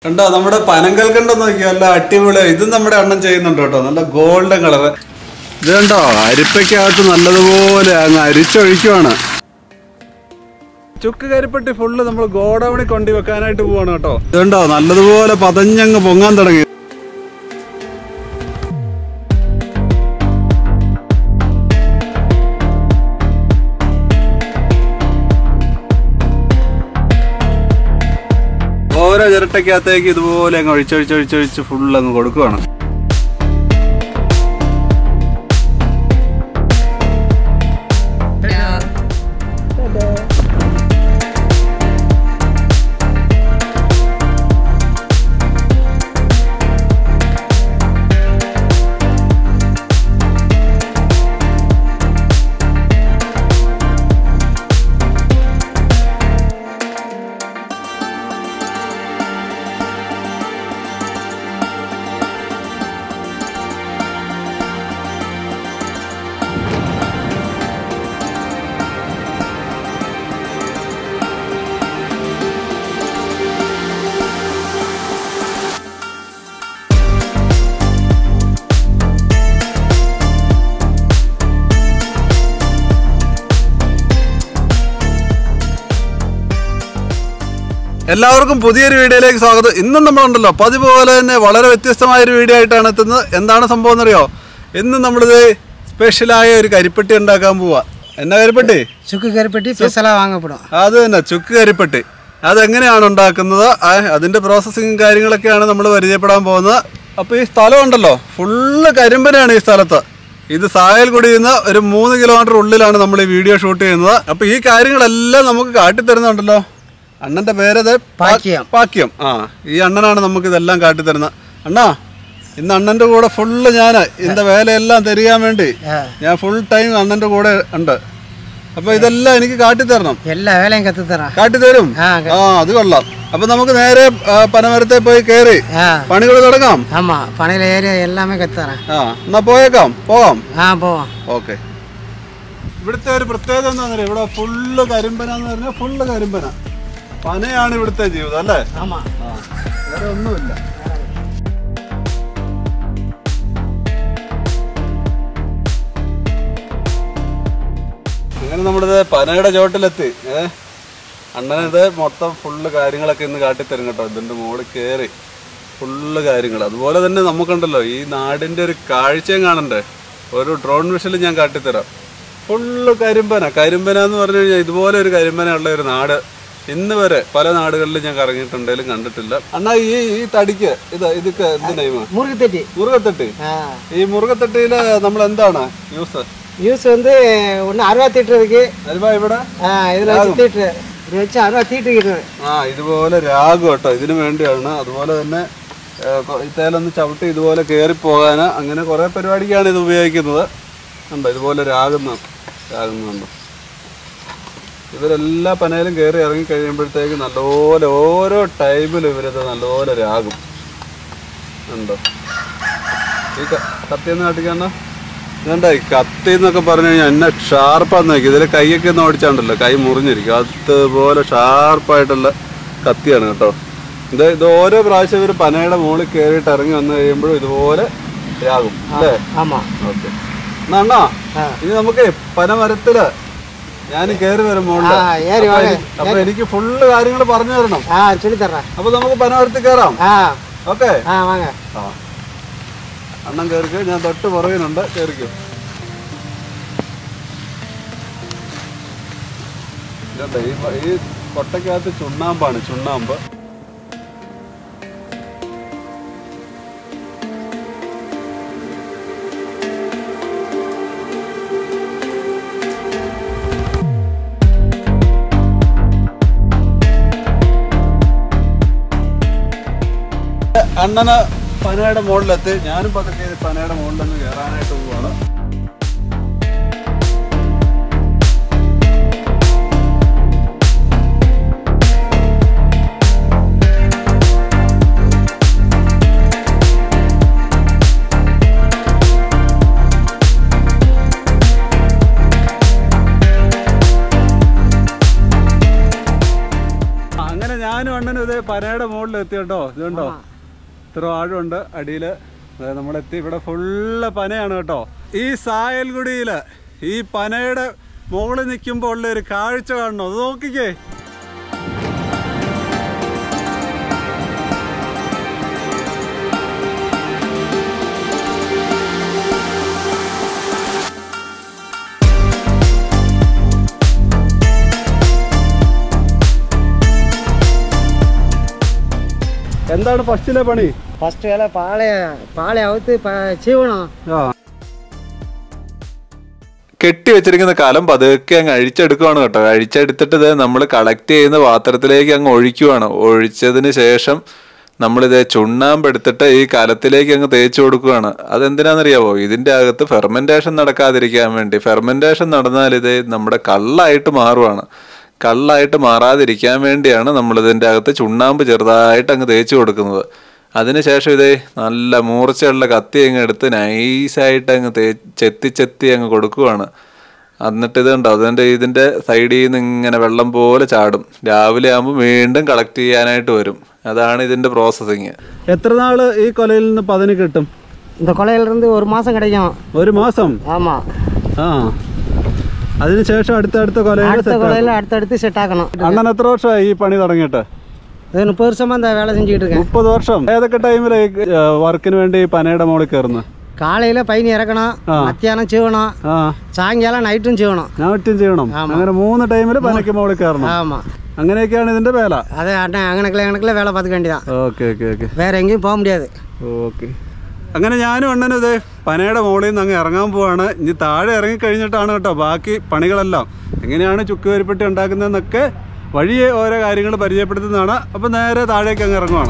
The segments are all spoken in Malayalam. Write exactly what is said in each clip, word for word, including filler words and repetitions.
കണ്ടോ നമ്മുടെ പനങ്കൽക്കണ്ടം നോക്കിയാൽ നല്ല അടിപൊളി. ഇതും നമ്മുടെ അണ്ണൻ ചെയ്യുന്നുണ്ട് കേട്ടോ, നല്ല ഗോൾഡൻ കളറ്. ഇത് കണ്ടോ അരിപ്പയ്ക്കകത്ത് നല്ലതുപോലെ അങ്ങ് അരിച്ചൊഴിക്കുവാണ്. ചുക്ക് കരിപ്പട്ടി ഫുള്ള് നമ്മൾ ഗോഡൌണിൽ കൊണ്ടു വെക്കാനായിട്ട് പോവാണ് കേട്ടോ. ഇത് കണ്ടോ നല്ലതുപോലെ പതഞ്ഞങ്ങ് പൊങ്ങാൻ തുടങ്ങി. ഓരോ ചിരട്ടയ്ക്കകത്തേക്ക് ഇതുപോലെ അങ്ങ് ഒഴിച്ചൊഴിച്ചൊഴിച്ചൊഴിച്ച് ഫുള്ള് അങ്ങ് കൊടുക്കുവാണ്. എല്ലാവർക്കും പുതിയൊരു വീഡിയോയിലേക്ക് സ്വാഗതം. ഇന്നും നമ്മളുണ്ടല്ലോ പതിവ് പോലെ തന്നെ വളരെ വ്യത്യസ്തമായൊരു വീഡിയോ ആയിട്ടാണ് എത്തുന്നത്. എന്താണ് സംഭവം എന്നറിയോ? ഇന്ന് നമ്മളിത് സ്പെഷ്യലായ ഒരു കരിപ്പട്ടി ഉണ്ടാക്കാൻ പോവാ. എന്നാ കരിപ്പട്ടി? ചുക്ക് കരിപ്പട്ടി സ്പെഷ്യലായി വാങ്ങപ്പെടും. അത് തന്നെ ചുക്ക് കരിപ്പട്ടി. അതെങ്ങനെയാണ് ഉണ്ടാക്കുന്നത്, അതിൻ്റെ പ്രോസസ്സിങ്ങും കാര്യങ്ങളൊക്കെയാണ് നമ്മൾ പരിചയപ്പെടാൻ പോകുന്നത്. അപ്പോൾ ഈ സ്ഥലം ഉണ്ടല്ലോ ഫുള്ള് കരിമ്പനാണ് ഈ സ്ഥലത്ത്. ഇത് സായൽക്കുടിയിൽ നിന്ന് ഒരു മൂന്ന് കിലോമീറ്റർ ഉള്ളിലാണ് നമ്മൾ ഈ വീഡിയോ ഷൂട്ട് ചെയ്യുന്നത്. അപ്പോൾ ഈ കാര്യങ്ങളെല്ലാം നമുക്ക് കാട്ടിത്തരുന്നുണ്ടല്ലോ. അണ്ണന്റെ പേരത് പാക്യം. ആ ഈ അണ്ണനാണ് നമുക്ക് ഇതെല്ലാം കാട്ടിത്തരുന്നത്. അണ്ണാ ഇന്ന് അണ്ണന്റെ കൂടെ ഫുള്ള് ഞാൻ ഇതിന്റെ വേലയെല്ലാം തരികാൻ വേണ്ടി ഞാൻ ഫുൾ ടൈം അണ്ണന്റെ കൂടെ ഉണ്ട്. അപ്പൊ ഇതെല്ലാം എനിക്ക് കാട്ടിത്തരണം. എല്ലാ വേലയും കത്തിത്തരാം. കാട്ടിത്തരും. ആ അത് കൊള്ളാം. അപ്പൊ നമുക്ക് നേരെ പനമരത്തെ പോയി കയറി പണികൾ തുടങ്ങാം. എല്ലാമേ കത്തിത്തരാം. ആ എന്നാ പോയേക്കാം, പോകാം. ആ പോവാം. ഓക്കെ. ഇവിടുത്തെ ഒരു പ്രത്യേകത എന്താ പറയുക, ഇവിടെ ഫുള്ള് കരിമ്പന എന്ന് പറഞ്ഞാൽ ഫുള്ള് കരിമ്പന. പനയാണ് ഇവിടുത്തെ ജീവിതം അല്ലേ? വേറെ ഒന്നുമില്ല. അങ്ങനെ നമ്മളിത് പനയുടെ ചോട്ടിലെത്തി. ഏഹ് അണ്ണനിത് മൊത്തം ഫുള്ള് കാര്യങ്ങളൊക്കെ ഇന്ന് കാട്ടിത്തരും കേട്ടോ. ഇതിന്റെ മുകളിൽ കയറി ഫുള്ള് കാര്യങ്ങൾ. അതുപോലെ തന്നെ നമുക്കുണ്ടല്ലോ ഈ നാടിന്റെ ഒരു കാഴ്ചയും കാണണ്ടേ, ഒരു ഡ്രോൺ വിഷനിൽ ഞാൻ കാട്ടിത്തരാം. ഫുള്ള് കരിമ്പന. കരിമ്പന എന്ന് പറഞ്ഞു കഴിഞ്ഞാൽ ഇതുപോലെ ഒരു കരിമ്പന ഉള്ള ഒരു നാട് ഇന്ന് വരെ പല നാടുകളിലും ഞാൻ കറങ്ങിയിട്ടുണ്ടെങ്കിലും കണ്ടിട്ടില്ല. അണ്ണാ ഈ ഈ തടിക്ക് ഇത് ഇതൊക്കെ എന്ത് നെയ്മ? മുറുകത്തട്ടി. മുറുകത്തട്ടി. ഈ മുറുകത്തട്ടിയില് നമ്മൾ എന്താണ് യൂസ്? യൂസ് வந்து ஒன்னு அறுபது தீட்டு இருக்கு. അരുവാ ഇവിടെ இதுல தீட்டு വെച്ച് അറുപത് தீட்டு കിട്ടുന്നത്. ആ ഇതുപോലെ രാഗം കേട്ടോ, ഇതിനു വേണ്ടിയാണ്. അതുപോലെ തന്നെ ഇത്തേലൊന്ന് ചവിട്ടി ഇതുപോലെ കയറി പോകാന് അങ്ങനെ കുറെ പരിപാടിക്കാണ് ഇത് ഉപയോഗിക്കുന്നത്. ഉണ്ടോ ഇതുപോലെ രാഗുന്ന രാഗുന്നുണ്ടോ. ഇവരെല്ലാ പനയിലും കയറി ഇറങ്ങി കഴിയുമ്പോഴത്തേക്ക് നല്ലപോലെ ഓരോ ടൈമിലും ഇവരത് നല്ലപോലെ രാഗും. ഉണ്ടോ ഈ കത്തിയെന്ന് കാട്ടിക്കാണോ? ഇതുണ്ടോ ഈ കത്തി എന്നൊക്കെ പറഞ്ഞു കഴിഞ്ഞാൽ എന്നെ ഷാർപ്പാന്ന് നോക്കി. ഇതിൽ കൈയൊക്കെ ഒന്ന് ഓടിച്ചാണ്ടല്ലോ കൈ മുറിഞ്ഞിരിക്കും. അതുപോലെ ഷാർപ്പായിട്ടുള്ള കത്തിയാണ് കേട്ടോ. ഇത് ഇത് ഓരോ പ്രാവശ്യം ഇവർ പനയുടെ മുകളിൽ കയറിയിട്ട് ഇറങ്ങി വന്നു കഴിയുമ്പോഴും ഇതുപോലെ രാഗും അല്ലേ? ഓക്കെ. എന്നാ അണ്ണാ ഇനി നമുക്ക് പനമരത്തില് ഞാൻ കയറി വരുമ്പോ അപ്പൊ എനിക്ക് ഫുള്ള് കാര്യങ്ങൾ പറഞ്ഞു തരണം. അപ്പൊ നമുക്ക് പനമരത്തിൽ കയറാം. ഓക്കെ. അണ്ണൻ കയറിക്കോ, ഞാൻ തൊട്ട് പുറകിനുണ്ട്. കയറിക്കോ. ഈ കൊട്ടയ്ക്കകത്ത് ചുണ്ണാമ്പാണ്, ചുണ്ണാമ്പ്. അണ്ണന് പനയുടെ മുകളിലെത്തി. ഞാനും പതുക്കെ പനയുടെ മുകളിലൊന്ന് കയറാനായിട്ട് പോവാണ്. അങ്ങനെ ഞാനും അണ്ണനും ഇതേ പനയുടെ മുകളിൽ എത്തി കേട്ടോ. ഇതുണ്ടോ ഇത്ര ആഴമുണ്ട് അടിയിൽ. നമ്മളെത്തി. ഇവിടെ ഫുള്ള് പനയാണ് കേട്ടോ. ഈ സായൽകുടിയില് ഈ പനയുടെ മുകളിൽ നിൽക്കുമ്പോൾ ഉള്ള ഒരു കാഴ്ച കാണണം. അത് നോക്കിക്കേ. എന്താണ് ഫസ്റ്റിലെ പണി? ഫസ്റ്റ് വേല പാളയ പാളയ ഔത്ത് ചീവണം. കെട്ടി വെച്ചിരിക്കുന്ന കലം പതുക്കെ അങ്ങ് അഴിച്ചെടുക്കുവാണ് കേട്ടോ. അഴിച്ചെടുത്തിട്ട് ഇത് നമ്മൾ കളക്ട് ചെയ്യുന്ന പാത്രത്തിലേക്ക് അങ്ങ് ഒഴിക്കുവാണ്. ഒഴിച്ചതിന് ശേഷം നമ്മളിത് ചുണ്ണാമ്പ് എടുത്തിട്ട് ഈ കലത്തിലേക്ക് അങ്ങ് തേച്ച് കൊടുക്കുകയാണ്. അതെന്തിനാണെന്നറിയാവോ? ഇതിൻ്റെ അകത്ത് ഫെർമെൻറ്റേഷൻ നടക്കാതിരിക്കാൻ വേണ്ടി. ഫെർമെൻറ്റേഷൻ നടന്നാൽ ഇത് നമ്മുടെ കള്ളായിട്ട് മാറുവാണ്. കള്ളായിട്ട് മാറാതിരിക്കാൻ വേണ്ടിയാണ് നമ്മളിതിൻ്റെ അകത്ത് ചുണ്ണാമ്പ് ചെറുതായിട്ട് അങ്ങ് തേച്ച് കൊടുക്കുന്നത്. അതിനുശേഷം ഇതേ നല്ല മൂർച്ചയുള്ള കത്തി അങ്ങ് എടുത്ത് നൈസായിട്ട് അങ്ങ് തേ ചെത്തി ചെത്തി അങ്ങ് കൊടുക്കുവാണ്. എന്നിട്ട് ഇതുണ്ടോ അതിൻ്റെ ഇതിൻ്റെ സൈഡിൽ നിന്ന് ഇങ്ങനെ വെള്ളം പോലെ ചാടും. രാവിലെ ആകുമ്പോൾ വീണ്ടും കളക്ട് ചെയ്യാനായിട്ട് വരും. അതാണ് ഇതിൻ്റെ പ്രോസസ്സിങ്. എത്ര നാൾ ഈ കൊലയിൽ നിന്ന് പതിന് കിട്ടും? இந்த கொலையிலிருந்து ஒரு மாதம் கிடைக்கும். ഒരു മാസം? ஆமாம். ആ അതിനുശേഷം അടുത്തടുത്ത കൊലയിൽ அடுத்த கொலையில் அடுத்தடுத்து செட் ஆக்கணும். അണ്ണൻ എത്ര വർഷമായി ഈ പണി തുടങ്ങിയിട്ട്? அது முப்பது வருஷமாக இந்த வேலை செஞ்சுக்கிட்டு இருக்கேன். മുപ്പത് വർഷം. ഏതൊക്കെ ടൈമിൽ വർക്കിന് വേണ്ടി പനയുടെ മുകളിൽ കയറുന്നു? காலையில் பைனி இறக்கணும், மத்தியானம் சீவணும், சாயங்காலம் நைட்டும் சீவணும். നൈറ്റും ചെയ്യണം. അങ്ങനെ മൂന്ന് ടൈമിൽ പനയ്ക്ക് മുകളിൽ കയറണം. ஆமாம். അങ്ങനെയൊക്കെയാണ് ഇതിന്റെ വേല. அதே அண்ணன் அங்கனக்கில் அங்கனக்கில் வேலை பார்த்துக்க வேண்டியதான். Okay okay okay. வேற எங்கேயும் போக முடியாது. ഓക്കെ. അങ്ങനെ ഞാനും അണ്ണനും ഇതേ പനയുടെ മുകളിൽ നിന്ന് അങ്ങ് ഇറങ്ങാൻ പോവാണ്. ഇനി താഴെ ഇറങ്ങിക്കഴിഞ്ഞിട്ടാണ് കേട്ടോ ബാക്കി പണികളെല്ലാം. എങ്ങനെയാണ് ചുക്ക് കരിപ്പട്ടി ഉണ്ടാക്കുന്നതെന്നൊക്കെ വഴിയെ ഓരോ കാര്യങ്ങൾ പരിചയപ്പെടുത്തുന്നതാണ്. അപ്പം നേരെ താഴേക്ക് അങ്ങ് ഇറങ്ങുവാണ്.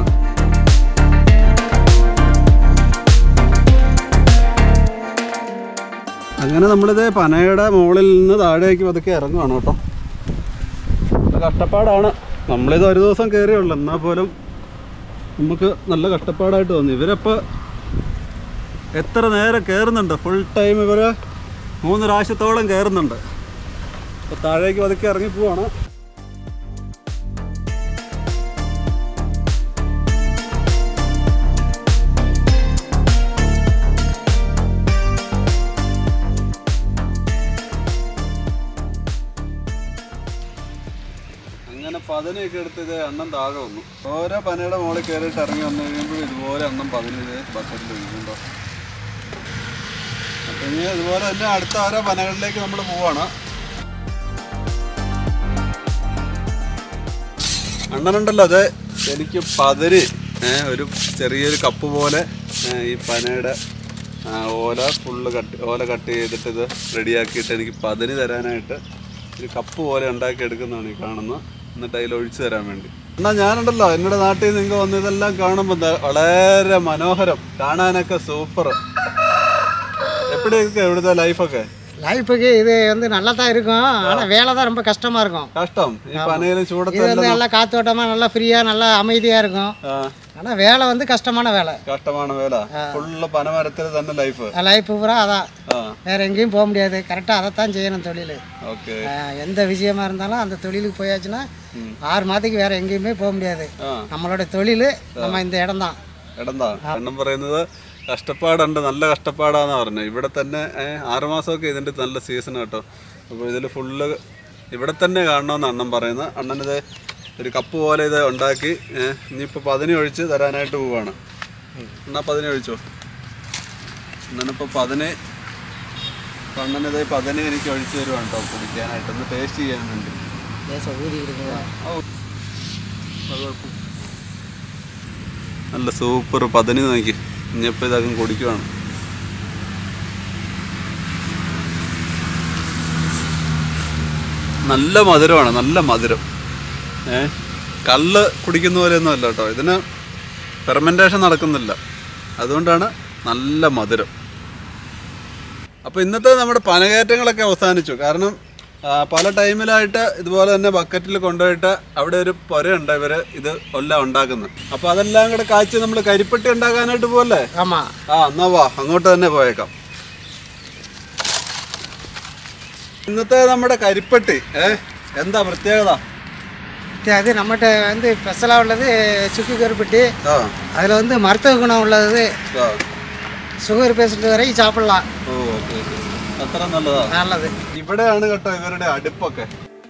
അങ്ങനെ നമ്മളിത് പനയുടെ മുകളിൽ നിന്ന് താഴേക്ക് പതുക്കെ ഇറങ്ങുവാണ് കേട്ടോ. കഷ്ടപ്പാടാണ്. നമ്മളിത് ഒരു ദിവസം കയറിയുള്ളൂ, എന്നാൽ പോലും നമുക്ക് നല്ല കഷ്ടപ്പാടായിട്ട് തോന്നി. ഇവരപ്പോൾ എത്ര നേരം കയറുന്നുണ്ട്, ഫുൾ ടൈം ഇവർ മൂന്ന് പ്രാവശ്യത്തോളം കയറുന്നുണ്ട്. അപ്പോൾ താഴേക്ക് പതുക്കെ ഇറങ്ങി പോവാണ്. അങ്ങനെ പതിനൊക്കെ എടുത്ത് ഇത് അണ്ണം താഴെ വന്നു. ഓരോ പനയുടെ മുകളിൽ കയറിയിട്ട് ഇറങ്ങി വന്നു കഴിയുമ്പോൾ ഇതുപോലെ അണ്ണം പതിനൊന്ന് ബക്കറ്റിൽ ഒഴിക്കുന്നുണ്ടോ. അപ്പം ഇനി ഇതുപോലെ തന്നെ അടുത്ത ഓരോ പനകളിലേക്ക് നമ്മൾ പോവാണ്. അണ്ണനുണ്ടല്ലോ അത് എനിക്ക് പതിര് ഒരു ചെറിയൊരു കപ്പ് പോലെ ഈ പനയുടെ ഓല ഫുള്ള് കട്ട് ഓല കട്ട് ചെയ്തിട്ട് ഇത് റെഡിയാക്കിയിട്ട് എനിക്ക് പതിന് തരാനായിട്ട് ഒരു കപ്പ് പോലെ ഉണ്ടാക്കി എടുക്കുന്നതാണ് ഈ കാണുന്നത്. എന്നിട്ട് അതിൽ ഒഴിച്ചു തരാൻ വേണ്ടി. എന്നാൽ ഞാനുണ്ടല്ലോ എന്നോട് നാട്ടിൽ നിന്ന് നിങ്ങൾ വന്ന് ഇതെല്ലാം കാണുമ്പോൾ വളരെ മനോഹരം, കാണാനൊക്കെ സൂപ്പർ. എപ്പോഴൊക്കെ ഇവിടുത്തെ ലൈഫൊക്കെ? லைஃபுக்கு இது வந்து நல்லா தான் இருக்கும், ஆனால் வேலை தான் ரொம்ப கஷ்டமாக இருக்கும். கஷ்டம். இப்போ அணையிலும் சூடத்தை இது வந்து நல்லா காத்தோட்டமாக நல்லா ஃப்ரீயாக நல்லா அமைதியாக இருக்கும். ஆனால் வேலை வந்து கஷ்டமான வேலை. கஷ்டமான வேலை. ஃபுல்லாக பனை மரத்தில் தானே லைஃப். லைஃப் பூரா அதான், வேற எங்கேயும் போக முடியாது. கரெக்டாக அதைத்தான் செய்யணும் தொழில். ஓகே. எந்த விஷயமா இருந்தாலும் அந்த தொழிலுக்கு போயாச்சுன்னா ஆறு மாதத்துக்கு வேற எங்கேயுமே போக முடியாது. நம்மளோட தொழில் நம்ம இந்த இடம் தான். ഇടം தான். എണ്ണം പറയുന്നത് കഷ്ടപ്പാടുണ്ട്, നല്ല കഷ്ടപ്പാടാന്ന് പറഞ്ഞത്. ഇവിടെ തന്നെ ആറുമാസമൊക്കെ ഇതിൻ്റെ നല്ല സീസൺ കേട്ടോ. അപ്പോൾ ഇതിൽ ഫുള്ള് ഇവിടെ തന്നെ കാണണമെന്ന് അണ്ണൻ പറയുന്നത്. അണ്ണനിത് ഒരു കപ്പ് പോലെ ഇത് ഉണ്ടാക്കി ഇനിയിപ്പോൾ പതിനി ഒഴിച്ച് തരാനായിട്ട് പോവാണ്. എന്നാൽ പതിനി ഒഴിച്ചോ. അണ്ണനിപ്പോൾ പതിന് അണ്ണനിത് പതിന് എനിക്ക് ഒഴിച്ച് തരുവാണ് കേട്ടോ കുടിക്കാനായിട്ട്, ഒന്ന് ടേസ്റ്റ് ചെയ്യാൻ വേണ്ടി. നല്ല സൂപ്പർ പതിന് നോക്കി. ഇനിയിപ്പോൾ ഇതകം കുടിക്കുവാണ്. നല്ല മധുരമാണ്, നല്ല മധുരം. ഏ കള്ള് കുടിക്കുന്ന പോലെയൊന്നും അല്ല കേട്ടോ, ഇതിന് ഫെർമെൻറ്റേഷൻ നടക്കുന്നില്ല, അതുകൊണ്ടാണ് നല്ല മധുരം. അപ്പോൾ ഇന്നത്തെ നമ്മുടെ പനകയറ്റങ്ങളൊക്കെ അവസാനിച്ചു. കാരണം പല ടൈമിലായിട്ട് ഇതുപോലെ തന്നെ ബക്കറ്റിൽ കൊണ്ടുപോയിട്ട് അവിടെ ഒരു പുരയുണ്ട്, ഇവർ ഇത് എല്ലാം ഉണ്ടാക്കുന്നത്. അപ്പോൾ അതെല്ലാം കൂടെ കാച്ചി നമ്മൾ കരിപ്പെട്ടി ഉണ്ടാക്കാനായിട്ട് പോകല്ലേ? ആ എന്നാ വാ, അങ്ങോട്ട് തന്നെ പോയേക്കാം. ഇന്നത്തെ നമ്മുടെ കരിപ്പെട്ടി ഏ എന്താ പ്രത്യേകത? கருப்பட்டி அது நம்மகிட்ட வந்து ஸ்பெஷலாக உள்ளது சுக்கு கருப்பட்டி. அதில் வந்து மருத்துவ குணம் உள்ளது, ഷുഗർ പേഷ്യൻ്റ് വരെ സാപ്പിടலாம். അത്ര നല്ലതാ. നല്ലത്. ഇവിടെയാണ് കേട്ടോ ഇവരുടെ അടുപ്പൊക്കെ.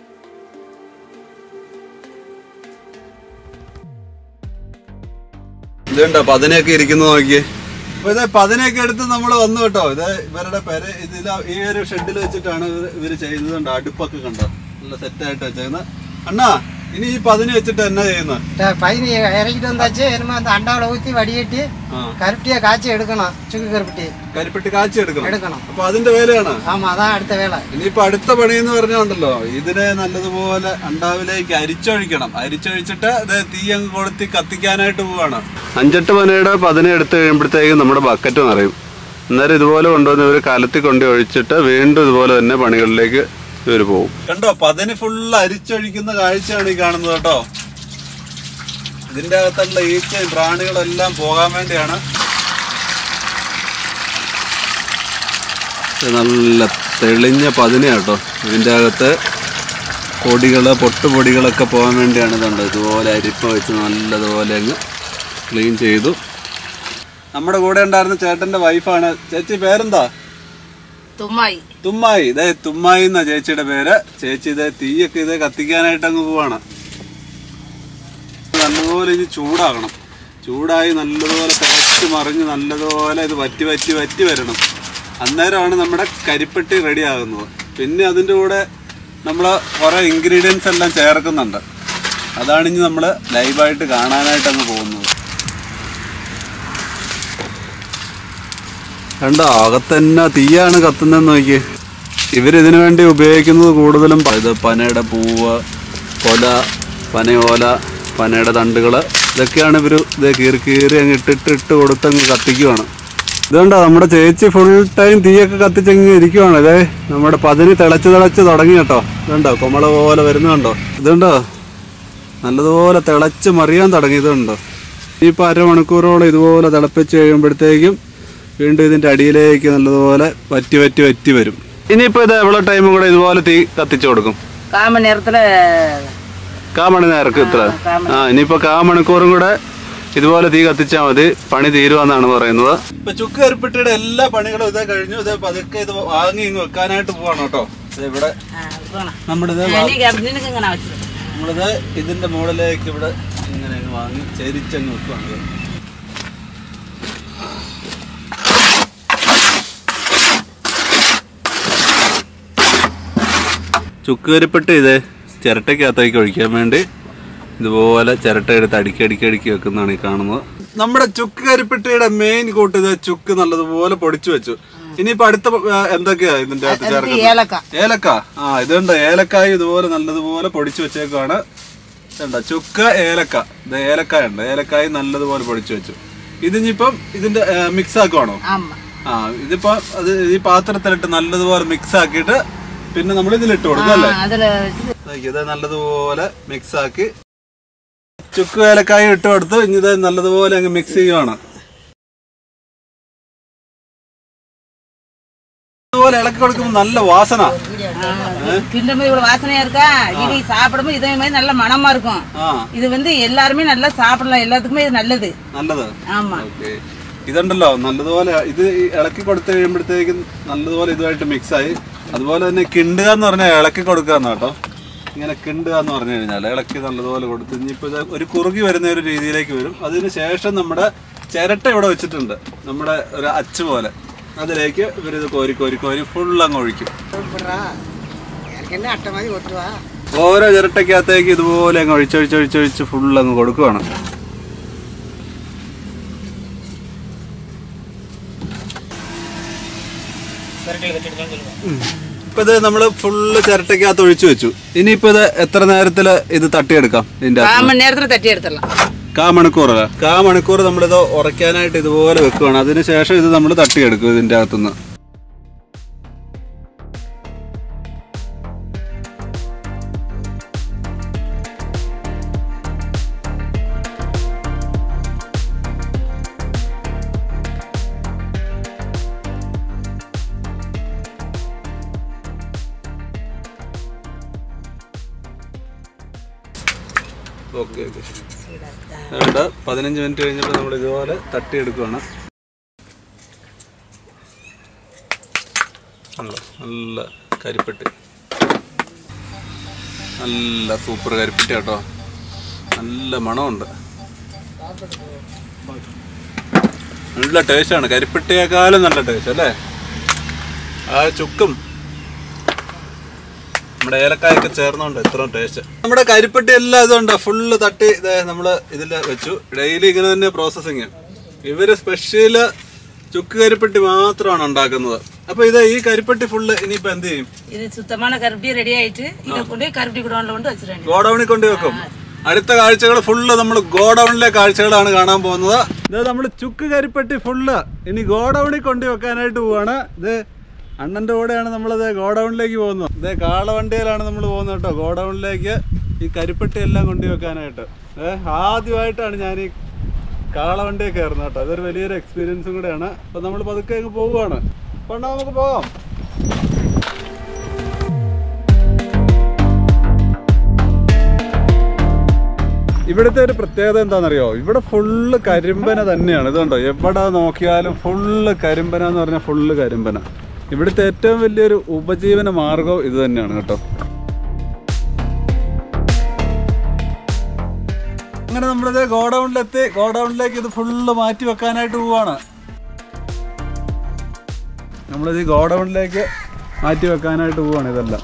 ഇതുണ്ടോ പതിനെയൊക്കെ ഇരിക്കുന്നത് നോക്കിയേ. അപ്പൊ ഇത് പതിനെയൊക്കെ എടുത്ത് നമ്മൾ വന്നു കേട്ടോ. ഇത് ഇവരുടെ പെര ഇതിൽ ഈ ഒരു ഷെഡിൽ വെച്ചിട്ടാണ് ഇവര് ചെയ്യുന്നത്. അടുപ്പൊക്കെ കണ്ടോ നല്ല സെറ്റായിട്ട് വെച്ചേക്കുന്നത്. അണ്ണാ ഇനി ഈ പതിന് വെച്ചിട്ട് എന്നാ ചെയ്യുന്നത്? പതിന് ഇറക്കിട്ട് വന്നാച്ച് அந்த அண்டாவில் ஊற்றி வடிகட்டி கருப்பட்டியை காய்ச்சி எடுக்கணும். சுக்கு கருப்பட்டி കരിപ്പട്ടി കാച്ചി എടുക്കണം എടുക്കണം. അപ്പൊ അതിന്റെ വേലയാണ്. ആമാ, അതാ അടുത്ത വേല. ഇനിയിപ്പോ അടുത്ത പണി എന്ന് പറഞ്ഞുണ്ടല്ലോ, ഇതിനെ നല്ലതുപോലെ അണ്ടാവിലേക്ക് അരിച്ചൊഴിക്കണം. അരിച്ചൊഴിച്ചിട്ട് ഇത് തീ അങ്ങ് കൊളുത്തി കത്തിക്കാനായിട്ട് പോവാണ്. അഞ്ചെട്ട് പനയുടെ പതിനെ എടുത്ത് കഴിയുമ്പോഴത്തേക്കും നമ്മുടെ ബക്കറ്റ് നിറയും. അന്നേരം ഇതുപോലെ കൊണ്ടുവന്ന് ഇവര് കലത്തി കൊണ്ട് ഒഴിച്ചിട്ട് വീണ്ടും ഇതുപോലെ തന്നെ പണികളിലേക്ക് ഇവര് പോകും. കണ്ടോ പതിന് ഫുള്ള് അരിച്ചൊഴിക്കുന്ന കാഴ്ചയാണ് ഈ കാണുന്നത് കേട്ടോ. ഇതിന്റെ അകത്തുള്ള ഈച്ചയും പ്രാണികളെല്ലാം പോകാൻ വേണ്ടിയാണ്. നല്ല തെളിഞ്ഞ പതിനാട്ടോ. ഇതിൻ്റെ അകത്ത് പൊടികൾ പൊട്ടുപൊടികളൊക്കെ പോകാൻ വേണ്ടിയാണ്. ഇതുണ്ട് ഇതുപോലെ അരിപ്പ വെച്ച് നല്ലതുപോലെ അങ്ങ് ക്ലീൻ ചെയ്തു. നമ്മുടെ കൂടെ ഉണ്ടായിരുന്ന ചേട്ടന്റെ വൈഫാണ്. ചേച്ചി പേരെന്താ? തുമ്മായി. തുമ്മായി. ഇതേ തുമ്മായി എന്നാ ചേച്ചിയുടെ പേര്. ചേച്ചി ഇതേ തീയൊക്കെ ഇതേ കത്തിക്കാനായിട്ട് അങ്ങ് പോവാണ്. നല്ലതുപോലെ ഇനി ചൂടാകണം. ചൂടായി നല്ലതുപോലെ തിളച്ച് മറിഞ്ഞ് നല്ലതുപോലെ ഇത് വറ്റി വറ്റി വറ്റി വരണം. അന്നേരമാണ് നമ്മുടെ കരിപ്പട്ടി റെഡി ആകുന്നത്. പിന്നെ അതിൻ്റെ കൂടെ നമ്മൾ കുറേ ഇൻഗ്രീഡിയൻസ് എല്ലാം ചേർക്കുന്നുണ്ട്. അതാണ് ഇനി നമ്മൾ ലൈവായിട്ട് കാണാനായിട്ട് അങ്ങ് പോകുന്നത്. കണ്ടോ അകത്തന്നെ തീയാണ് കത്തുന്നതെന്ന് നോക്കി. ഇവരിതിനു വേണ്ടി ഉപയോഗിക്കുന്നത് കൂടുതലും ഇത് പനയുടെ പൂവ്, കൊല, പനയോല, പനയുടെ തണ്ടുകൾ, ഇതൊക്കെയാണ് ഇവർ ഇത് കീറി കീറി അങ്ങ് ഇട്ടിട്ട് ഇട്ട് കൊടുത്തങ്ങ് കത്തിക്കുവാണ്. ഇതുകൊണ്ടോ നമ്മുടെ ചേച്ചി ഫുൾ ടൈം തീയൊക്കെ കത്തിച്ചങ്ങ് ഇരിക്കുവാണ്. ഇതേ നമ്മുടെ പതിന് തിളച്ച് തിളച്ച് തുടങ്ങി കേട്ടോ. ഇതുണ്ടോ കൊമള പോലെ വരുന്നുണ്ടോ? ഇതുണ്ടോ നല്ലതുപോലെ തിളച്ച് മറിയാൻ തുടങ്ങി. ഇതുണ്ടോ ഇനിയിപ്പോൾ അരമണിക്കൂറോളം ഇതുപോലെ തിളപ്പിച്ച് കഴിയുമ്പോഴത്തേക്കും വീണ്ടും ഇതിൻ്റെ അടിയിലേക്ക് നല്ലതുപോലെ വറ്റി വറ്റി വറ്റി വരും. ഇനിയിപ്പോൾ ഇത് എவ்வளோ ടൈമും കൂടെ ഇതുപോലെ തീ കത്തിച്ചു കൊടുക്കും? കാമണി നേരത്തിൽ കാമണി നേരക്ക് ഇത്ര. ആ ഇനിയിപ്പോൾ കാമണിക്കൂറും കൂടെ ഇതുപോലെ തീ കത്തിച്ചാൽ മതി, പണി തീരുവാന്നാണ് പറയുന്നത്. ഇപ്പൊ ചുക്ക് കരിപ്പട്ടിയുടെ എല്ലാ പണികളും ഇതേ കഴിഞ്ഞു. ഇതേ പതുക്കെ ഇത് വാങ്ങി ഇങ്ങ് വെക്കാനായിട്ട് പോവാണ് കേട്ടോ. ഇവിടെ നമ്മളിത് നമ്മളിത് ഇതിന്റെ മുകളിലേക്ക് ഇവിടെ ഇങ്ങനെ വാങ്ങി ചരിച്ചങ്ങ് വെക്കുവാണ്. ചുക്ക് കരിപ്പട്ടി ഇതേ ചിരട്ടയ്ക്കകത്തേക്ക് ഒഴിക്കാൻ വേണ്ടി ഇതുപോലെ ചിരട്ട എടുത്ത് അടുക്കി അടുക്കി അടുക്കി വെക്കുന്നതാണ് ഈ കാണുന്നത്. നമ്മുടെ ചുക്ക് കരിപ്പട്ടിയുടെ മെയിൻ കൂട്ട് ഇത് ചുക്ക് നല്ലതുപോലെ പൊടിച്ചു വെച്ചു. ഇനിയിപ്പോ അടുത്ത എന്തൊക്കെയാ ഇതിന്റെ അകത്ത് ചേർക്കുന്നത്? ഏലക്ക. ആ ഇതുണ്ട് ഏലക്കായ ഇതുപോലെ നല്ലതുപോലെ പൊടിച്ചു വെച്ചേക്കാണ്. ഇതുണ്ട ചുക്ക് ഏലക്ക. ഇത് ഏലക്കായ ഉണ്ട്. ഏലക്കായ നല്ലതുപോലെ പൊടിച്ചു വെച്ചു. ഇതിനിപ്പം ഇതിന്റെ മിക്സ് ആക്കുവാണോ? ആ ഇതിപ്പോ അത് ഈ പാത്രത്തിലിട്ട് നല്ലതുപോലെ മിക്സ് ആക്കിയിട്ട് പിന്നെ നമ്മൾ ഇതിലിട്ട് കൊടുക്കും അല്ലേ? ഇത് നല്ലതുപോലെ മിക്സ് ആക്കി ചുക്ക് ഏലക്കായ ഇട്ട് കൊടുത്ത് ഇനി ഇത് നല്ലതുപോലെ അങ്ങ് മിക്സ് ചെയ്യുവാണ്. അതുപോലെ ഇളക്കി കൊടുക്കുമ്പോൾ നല്ല വാസന. வாசனையா இருக்கா? இது சாப்பிடும்போது இதே மாதிரி நல்ல மணமா இருக்கும். இது வந்து எல்லாருமே நல்லா சாப்பிடலாம். எல்லாத்துக்குமே இது நல்லது. நல்லது. ஆமா. ഇതുണ്ടല്ലോ നല്ലതുപോലെ ഇത് ഇളക്കി കൊടുത്തു കഴിയുമ്പോഴത്തേക്കും നല്ലതുപോലെ ഇതുമായിട്ട് മിക്സ് ആയി. അതുപോലെ തന്നെ കിണ്ടുക എന്ന് പറഞ്ഞാൽ ഇളക്കി കൊടുക്കാന്ന് കേട്ടോ. ഇങ്ങനെ കിണ്ടുക എന്ന് പറഞ്ഞു കഴിഞ്ഞാൽ ഇളക്കി നല്ലതുപോലെ കൊടുത്ത് ഇനിയിപ്പോൾ ഇത് ഒരു കുറുകി വരുന്ന ഒരു രീതിയിലേക്ക് വരും. അതിന് ശേഷം നമ്മുടെ ചിരട്ട ഇവിടെ വെച്ചിട്ടുണ്ട്, നമ്മുടെ ഒരു അച്ച് പോലെ. അതിലേക്ക് ഇവരിത് കോരി കോരി കോരി ഫുൾ അങ്ങ് ഒഴിക്കും. ഓരോ ചിരട്ടയ്ക്കകത്തേക്ക് ഇതുപോലെ അങ്ങ് ഒഴിച്ചൊഴിച്ചൊഴിച്ചൊഴിച്ച് ഫുൾ അങ്ങ് കൊടുക്കുവാണ്. ഇപ്പൊ ഇത് നമ്മള് ഫുള്ള് ചിരട്ടയ്ക്കകത്ത് ഒഴിച്ചു വെച്ചു. ഇനിയിപ്പോ ഇത് എത്ര നേരത്തില് ഇത് തട്ടിയെടുക്കാം? ഇതിന്റെ നേരത്തിൽ തട്ടിയെടുത്തല്ല കാ മണിക്കൂർ കാ മണിക്കൂർ നമ്മളിത് ഉറയ്ക്കാനായിട്ട് ഇതുപോലെ വെക്കുവാണ്. അതിനുശേഷം ഇത് നമ്മൾ തട്ടിയെടുക്കും ഇതിന്റെ അകത്തുനിന്ന്. ഓക്കെ ഓക്കെ അതുകൊണ്ട് പതിനഞ്ച് മിനിറ്റ് കഴിഞ്ഞപ്പോൾ നമ്മൾ ഇതുപോലെ തട്ടിയെടുക്കുകയാണ്. നല്ല കരിപ്പെട്ടി, നല്ല സൂപ്പർ കരിപ്പെട്ടി കേട്ടോ. നല്ല മണമുണ്ട്, നല്ല ടേസ്റ്റാണ്. കരിപ്പെട്ടിയേക്കാളും നല്ല ടേസ്റ്റ് അല്ലേ? ആ ചുക്കും നമ്മുടെ ഏലക്കായൊക്കെ ചേർന്നുണ്ട് ഇത്രയും ടേസ്റ്റ്. നമ്മുടെ കരിപ്പെട്ടി എല്ലാം ഇതുണ്ട് ഫുള്ള് തട്ടി ഇതേ നമ്മൾ ഇതിൽ വെച്ചു. ഡെയിലി ഇങ്ങനെ തന്നെ പ്രോസസ്സിങ്. ഇവര് സ്പെഷ്യല് ചുക്ക് കരിപ്പെട്ടി മാത്രമാണ് ഉണ്ടാക്കുന്നത്. അപ്പൊ ഇത് ഈ കരിപ്പെട്ടി ഫുള്ള് ഇനിയിപ്പോ എന്ത് ചെയ്യും? ഗോഡൌണിൽ കൊണ്ട് വെക്കും. അടുത്ത കാഴ്ചകൾ ഫുള്ള് നമ്മൾ ഗോഡൌണിലെ കാഴ്ചകളാണ് കാണാൻ പോകുന്നത്. ഇത് നമ്മൾ ചുക്ക് കരിപ്പെട്ടി ഫുള്ള് ഇനി ഗോഡൌണിൽ കൊണ്ട് വെക്കാനായിട്ട് പോവാണ്. ഇത് അണ്ണൻ്റെ കൂടെയാണ് നമ്മളത് ഗോഡൌണിലേക്ക് പോകുന്നത്. ഇതേ കാളവണ്ടിയിലാണ് നമ്മൾ പോകുന്നത് കേട്ടോ ഗോഡൌണിലേക്ക് ഈ കരിപ്പെട്ടി എല്ലാം കൊണ്ടു വെക്കാനായിട്ട്. ഏഹ് ആദ്യമായിട്ടാണ് ഞാൻ ഈ കാളവണ്ടിയെ കയറുന്നത് കേട്ടോ. അതൊരു വലിയൊരു എക്സ്പീരിയൻസും കൂടെയാണ്. അപ്പം നമ്മൾ പതുക്കെ അങ്ങ് പോവുകയാണ്. അപ്പം നമുക്ക് പോകാം. ഇവിടുത്തെ ഒരു പ്രത്യേകത എന്താണെന്നറിയോ? ഇവിടെ ഫുള്ള് കരിമ്പന തന്നെയാണ്. ഇതുണ്ടോ, എവിടെ നോക്കിയാലും ഫുള്ള് കരിമ്പന എന്ന് പറഞ്ഞാൽ ഫുള്ള് കരിമ്പന. ഇവിടുത്തെ ഏറ്റവും വലിയൊരു ഉപജീവന മാർഗം ഇത് തന്നെയാണ് കേട്ടോ. അങ്ങനെ നമ്മളിത് ഗോഡൌണിലെത്തി. ഗോഡൌണിലേക്ക് ഇത് ഫുള്ള് മാറ്റി വെക്കാനായിട്ട് പോവാണ്. നമ്മളിത് ഗോഡൌണിലേക്ക് മാറ്റി വെക്കാനായിട്ട് പോവാണ് ഇതെല്ലാം.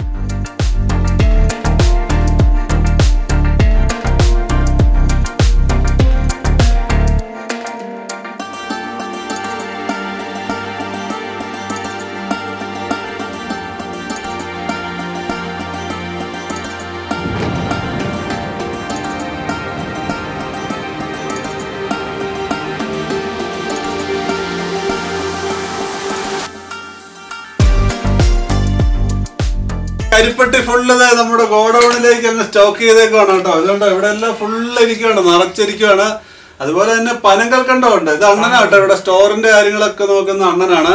കരിപ്പെട്ടി ഫുള്ള് നമ്മുടെ ഗോഡൌണിലേക്ക് അങ്ങ് സ്റ്റോക്ക് ചെയ്തേക്കാണ് കേട്ടോ. അതുകൊണ്ട് ഇവിടെ എല്ലാം ഫുള്ള് ഇരിക്കുകയാണ്, നിറച്ചിരിക്കുകയാണ്. അതുപോലെ തന്നെ പനങ്കൽക്കണ്ടമുണ്ട്. ഇത് അണ്ണനാണ് കേട്ടോ. ഇവിടെ സ്റ്റോറിന്റെ കാര്യങ്ങളൊക്കെ നോക്കുന്ന അണ്ണനാണ്.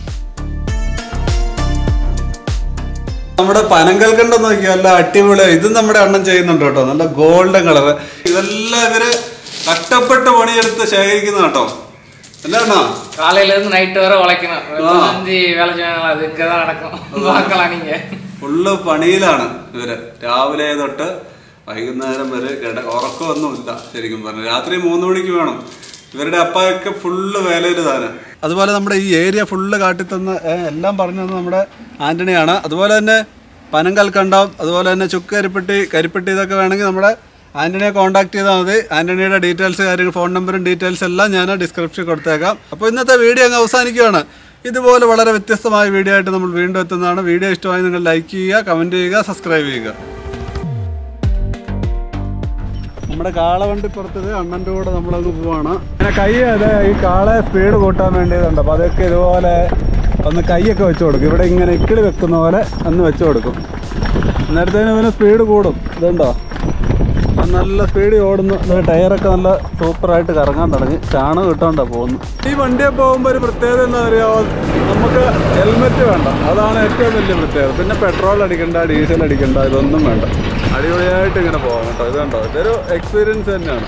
നമ്മുടെ പനങ്കൽക്കണ്ടം നോക്കിയാൽ നല്ല അടിപൊളി. ഇതും നമ്മുടെ അണ്ണൻ ചെയ്യുന്നുണ്ട് കേട്ടോ. നല്ല ഗോൾഡൻ കളർ. ഇതെല്ലാം ഇവര് കഷ്ടപ്പെട്ട് പണിയെടുത്ത് ശേഖരിക്കുന്ന കേട്ടോ. അല്ലാണോ? காலையில இருந்து நைட் வரை உழைக்கணும். வந்து வேலை செய்யணும். அது இங்க தான் நடக்கும். பார்க்கலாம் நீங்க. ഫുള്ള് പണിയിലാണ് ഇവര്. രാവിലെ തൊട്ട് വൈകുന്നേരം വരെ കിട ഉറക്കമൊന്നുമില്ല ശരിക്കും പറഞ്ഞു. രാത്രി മൂന്ന് മണിക്ക് വേണം. ഇവരുടെ അപ്പയൊക്കെ ഫുള്ള് വേലയിൽ താന്. അതുപോലെ നമ്മുടെ ഈ ഏരിയ ഫുള്ള് കാട്ടിത്തന്ന എല്ലാം പറഞ്ഞു തന്നത് നമ്മുടെ ആന്റണിയാണ്. അതുപോലെ തന്നെ പനങ്കൽക്കണ്ടം, അതുപോലെ തന്നെ ചുക്ക് കരിപ്പെട്ടി, കരിപ്പെട്ടി ഇതൊക്കെ വേണമെങ്കിൽ നമ്മുടെ ആന്റണിയെ കോൺടാക്ട് ചെയ്താൽ മതി. ആന്റണിയുടെ ഡീറ്റെയിൽസ് കാര്യങ്ങൾ, ഫോൺ നമ്പറും ഡീറ്റെയിൽസ് എല്ലാം ഞാൻ ഡിസ്ക്രിപ്ഷനിൽ കൊടുത്തേക്കാം. അപ്പോൾ ഇന്നത്തെ വീഡിയോ അങ്ങ് അവസാനിക്കുകയാണ്. ഇതുപോലെ വളരെ വ്യത്യസ്തമായ വീഡിയോ ആയിട്ട് നമ്മൾ വീണ്ടും എത്തുന്നതാണ്. വീഡിയോ ഇഷ്ടമായി നിങ്ങൾ ലൈക്ക് ചെയ്യുക, കമൻറ്റ് ചെയ്യുക, സബ്സ്ക്രൈബ് ചെയ്യുക. നമ്മുടെ കാളവണ്ടി പുറത്തത് അണ്ണൻ്റെ കൂടെ നമ്മളങ്ങ് പോവാണ്. അങ്ങനെ കൈ അതെ ഈ കാളയെ സ്പീഡ് കൂട്ടാൻ വേണ്ടിയതുണ്ട്. അപ്പോൾ അതൊക്കെ ഇതുപോലെ ഒന്ന് കൈയൊക്കെ വെച്ച് കൊടുക്കും. ഇവിടെ ഇങ്ങനെ ഇക്കിളി വെക്കുന്ന പോലെ ഒന്ന് വെച്ച് കൊടുക്കും. നേരത്തേന് ഇവന് സ്പീഡ് കൂടും. ഇതുണ്ടോ, നല്ല സ്പീഡിൽ ഓടുന്നു. ടയറൊക്കെ നല്ല സൂപ്പറായിട്ട് കറങ്ങാൻ തുടങ്ങി. ചാണകം ഇട്ടോണ്ടാണ് പോകുന്നു. ഈ വണ്ടിയെ പോകുമ്പോൾ ഒരു പ്രത്യേകത എന്താ പറയുക, നമുക്ക് ഹെൽമെറ്റ് വേണ്ട. അതാണ് ഏറ്റവും വലിയ പ്രത്യേകത. പിന്നെ പെട്രോൾ അടിക്കണ്ട, ഡീസൽ അടിക്കണ്ട, ഇതൊന്നും വേണ്ട. അടിപൊളിയായിട്ട് ഇങ്ങനെ പോകാം കേട്ടോ. ഇത് കണ്ടോ, ഇതൊരു എക്സ്പീരിയൻസ് തന്നെയാണ്.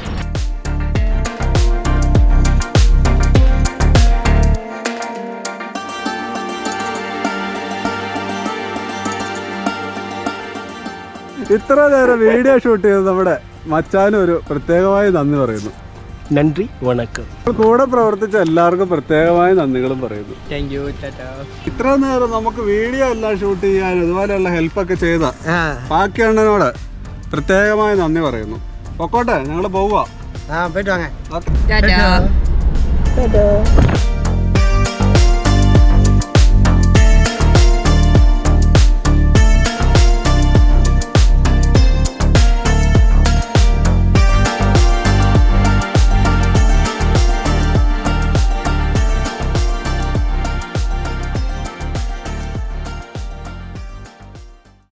ഇത്ര നേരം വീഡിയോ ഷൂട്ട് ചെയ്ത് നമ്മുടെ മച്ചാനും ഒരു പ്രത്യേകമായി നന്ദി പറയുന്നു. നന്ദി, വണക്കം. കൂടെ പ്രവർത്തിച്ച എല്ലാവർക്കും പ്രത്യേകമായ നന്ദികളും പറയുന്നു. Thank you, tata. ഇത്ര നേരം നമുക്ക് വീഡിയോ എല്ലാം ഷൂട്ട് ചെയ്യാനും ഇതുപോലെയുള്ള ഹെൽപ്പൊക്കെ ചെയ്ത ബാക്കി അണ്ണനോട് പ്രത്യേകമായി നന്ദി പറയുന്നു. പൊക്കോട്ടെ, ഞങ്ങൾ പോവുക. ആ പോയിട്ട് വാങ്ങാം. ഓക്കെ.